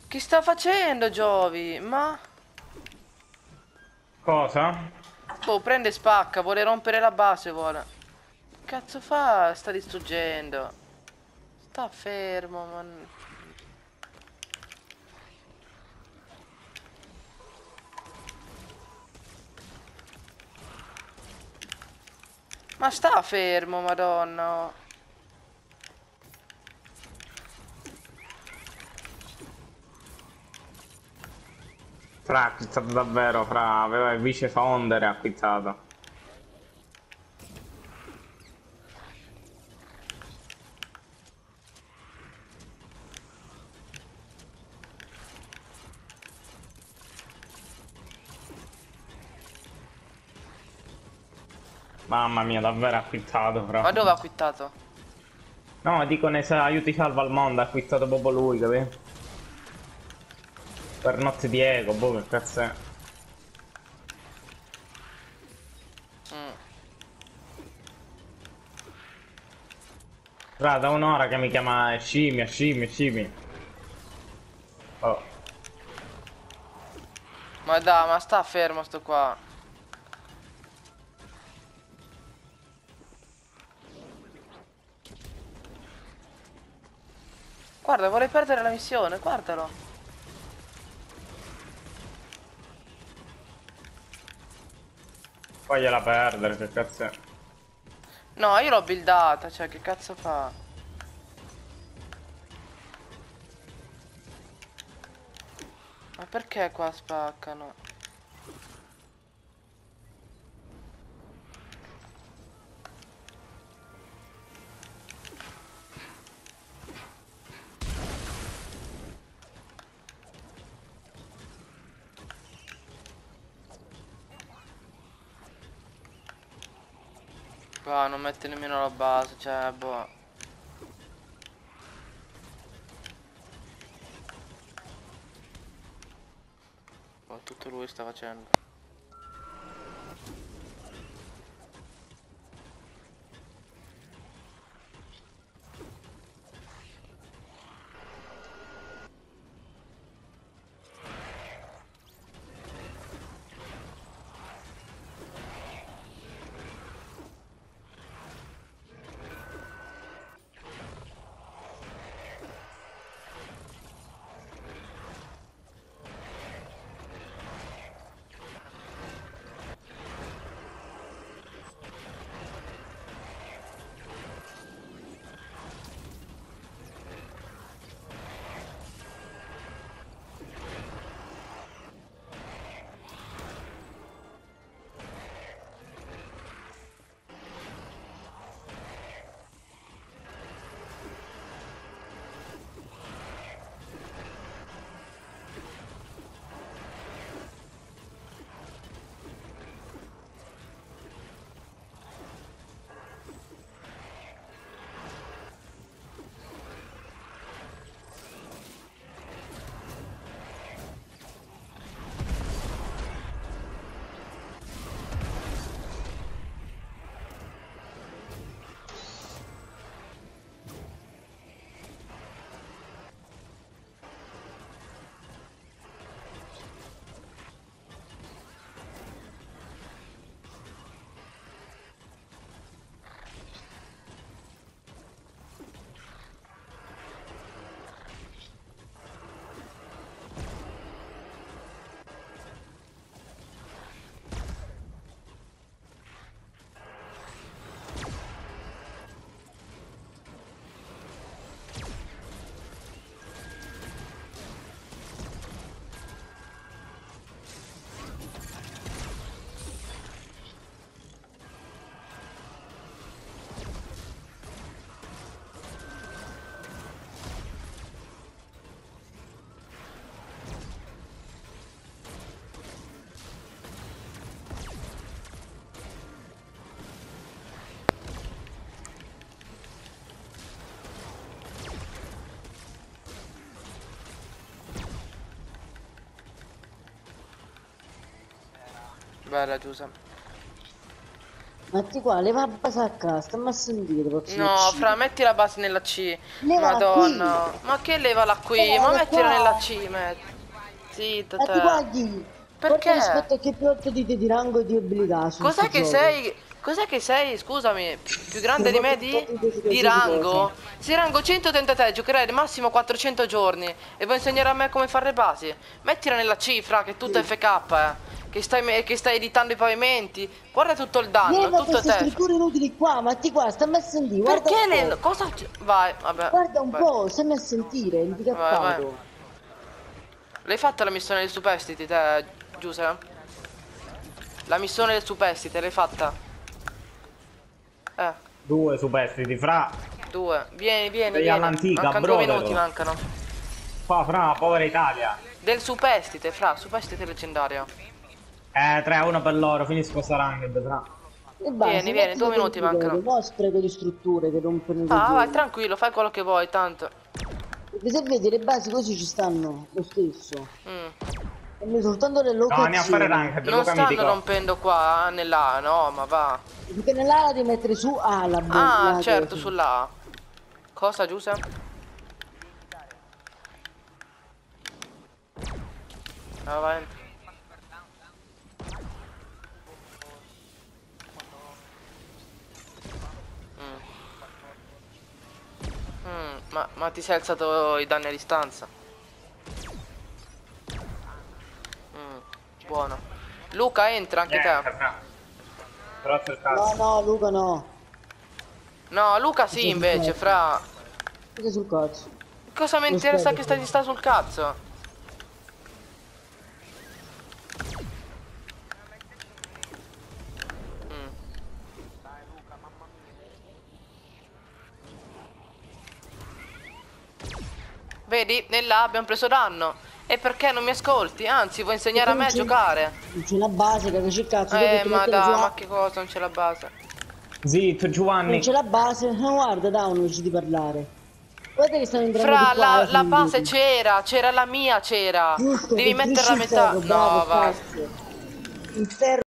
Che sta facendo Giovi? Ma... Cosa? Boh, prende e spacca, vuole rompere la base, vuole. Che cazzo fa? Sta distruggendo. Sta fermo, man. Ma sta fermo, madonna. Fra, ha acquistato davvero, fra, aveva il vice founder e ha acquistato. Mamma mia, davvero ha acquistato, fra. Ma dove ha quittato? No, dico, aiuti salva al mondo, ha acquistato proprio lui, capì? Per notte di eco, boh, che cazzo è. Mm. Fra, da un'ora che mi chiama scimmia, scimmia, scimmia. Oh, Ma dai, ma sta fermo sto qua. Guarda, vuole perdere la missione, guardalo. fagliela perdere, che cazzo è. No, io l'ho buildata, cioè, che cazzo fa? Ma perché qua spaccano? Qua non mette nemmeno la base, cioè, boh. Boh, tutto lui sta facendo. Bella Giuseppe. Matti qua, leva la base a casa, stammi a sentire, forse No, fra, metti la base nella C. Levala Madonna. Ma che levala qui? Ma Levala mettila qua. nella C, metti. Zitta Matti qua te. chi? Porta Perché? rispetto a che pilota di rango e di abilità su sto Cos'è che gioco. sei? Cos'è che sei? Scusami, più grande di me di rango? Se rango 130 te, giocherai al massimo 400 giorni e vuoi insegnare a me come fare le basi? Mettila nella cifra, che è tutto FK, che stai editando i pavimenti. Guarda tutto il danno, Leva tutto queste te. strutture inutili qua, Matti qua, stammi a sentire, guarda Perché un po'. le... Cosa... Vai, vabbè. Guarda un Vai, po', stammi a sentire, vai, vai. handicappato. L'hai fatta la missione del superstiti, te, Giuseppe? La missione del superstite, l'hai fatta? 2 superstiti, fra. 2. Vieni, vieni, Sei vieni. all'antica, Mancano 2 minuti, brother. mancano. Qua, fra, povera Italia. Del superstite, fra, superstite leggendario. 3-1 per loro, finisco sta ranked, fra. E basta, Vieni, vieni, 2 minuti mancano. No spreco di strutture che rompono i Ah, vai, coglioni. tranquillo, fai quello che vuoi, tanto. Perché se vedi le basi così ci stanno lo stesso. Mm. E noi soltanto le No, andiamo a fare locazioni. ranked, Non Luca stanno mitico. rompendo qua, nella, no, ma va. Perché nell'ala devi mettere su la Ah, la certo, cosa. sulla A. Cosa, Giuseppe? Avanti. Ma ti sei alzato i danni a distanza? Buono. Luca, entra anche te. Fra. Però c'è il No, cazzo. no, Luca no. No, Luca sì invece, fra. Cosa sul cazzo? Cosa mi interessa che ti sta sul cazzo? Vedi, nell'A abbiamo preso danno. E perché non mi ascolti? Anzi, vuoi insegnare a me a giocare? Non c'è la base, capisci il cazzo? Tu devi Ma mettere su dai, A. ma che cosa? Non c'è la base. Zitto, Non Giovanni. c'è la base, no, guarda, da uno di parlare. Guarda che stanno entrando Fra, di qua. la base c'era la mia c'era. Giusto, Devi costruisci metterla a il metà. ferro, bravo, No, va. cazzo. Il ferro.